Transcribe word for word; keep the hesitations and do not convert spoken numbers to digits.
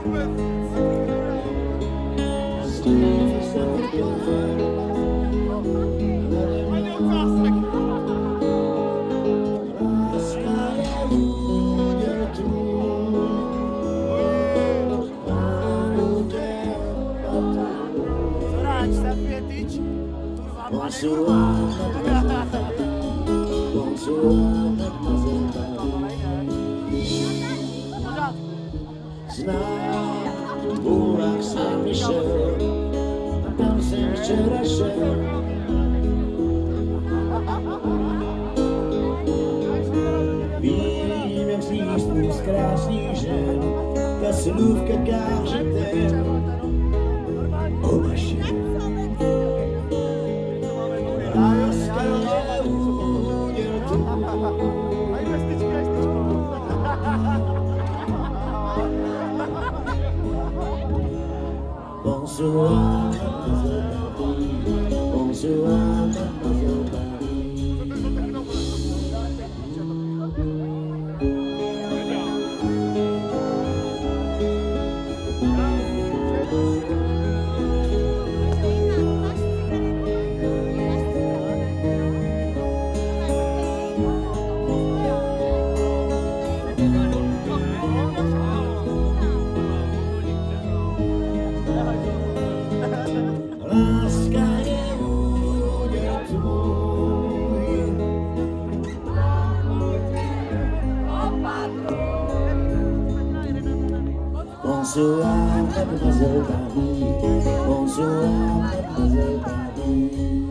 Znám, v úlách jsem vyšel, tam jsem včera šel. Vím, jak z lístků z krásných žen ta slůvka káže ten obaše. Láska je úděl tvůj. Bonsoir, bonsoir, bonsoir. Láska je úděl tvůj. Bonsoir, mademoiselle Paris. Bonsoir, mademoiselle Paris.